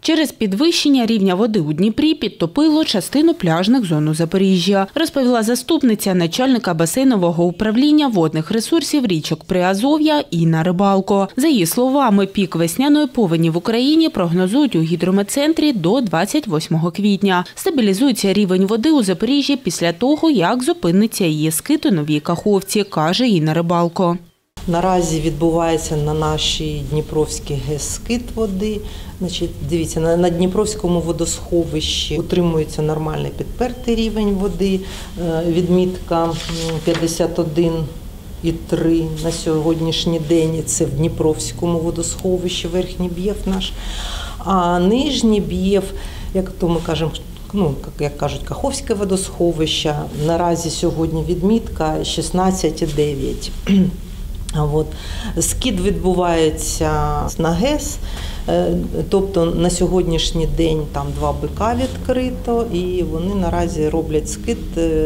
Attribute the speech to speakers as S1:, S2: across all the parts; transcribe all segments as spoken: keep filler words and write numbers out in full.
S1: Через підвищення рівня води у Дніпрі підтопило частину пляжних зон у Запоріжжя, розповіла заступниця начальника басейнового управління водних ресурсів річок Приазов'я Інна Рибалко. За її словами, пік весняної повені в Україні прогнозують у гідрометцентрі до двадцять восьмого квітня. Стабілізується рівень води у Запоріжжі після того, як зупиниться її скид у Новій Каховці, каже Інна Рибалко.
S2: Наразі відбувається на нашій Дніпровській ГЕС скид води. Значить, дивіться, на, на Дніпровському водосховищі утримується нормальний підпертий рівень води. Відмітка п'ятдесят один і три на сьогоднішній день. Це в Дніпровському водосховищі, верхній б'єв наш. А нижній б'єв, як то ми кажемо, ну, як кажуть, Каховське водосховище, наразі сьогодні відмітка шістнадцять і дев'ять. От. Скид відбувається на ГЕС, тобто на сьогоднішній день там два бика відкрито і вони наразі роблять скид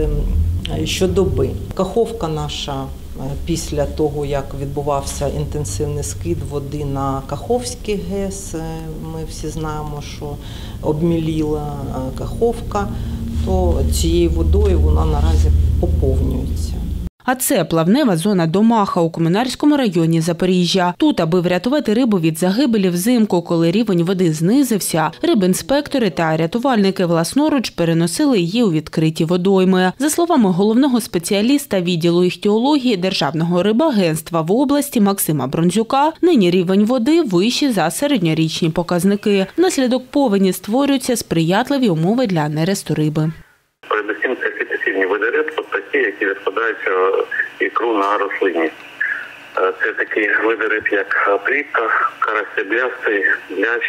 S2: щодоби. Каховка наша після того, як відбувався інтенсивний скид води на Каховський ГЕС, ми всі знаємо, що обміліла Каховка, то цією водою вона наразі поповнюється.
S1: А це плавнева зона Домаха у Комунарському районі Запоріжжя. Тут, аби врятувати рибу від загибелі взимку, коли рівень води знизився, рибінспектори та рятувальники власноруч переносили її у відкриті водойми. За словами головного спеціаліста відділу іхтіології Державного рибагентства в області Максима Бронзюка, нині рівень води вищий за середньорічні показники. Внаслідок повені створюються сприятливі умови для нересту риби.
S3: Передусім це фітосільні види риб, тобто ті, які відкладають ікру на рослині. Це такі види риб, як плітка, карась сріблястий, лящ,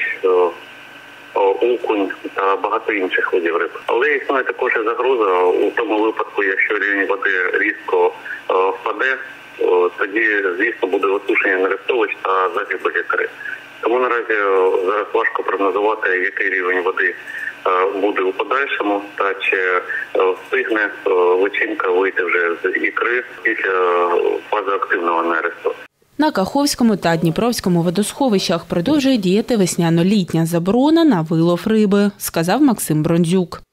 S3: окунь та багато інших видів риб. Але існує також і загроза у тому випадку, якщо рівень води різко впаде, тоді, звісно, буде висушення нерестовищ та загибель ікри. Тому наразі зараз важко прогнозувати, який рівень води буде у подальшому, та чи встигне личинка вийти вже з ікри після фази активного нересту.
S1: На Каховському та Дніпровському водосховищах продовжує діяти весняно-літня заборона на вилов риби, сказав Максим Бронзюк.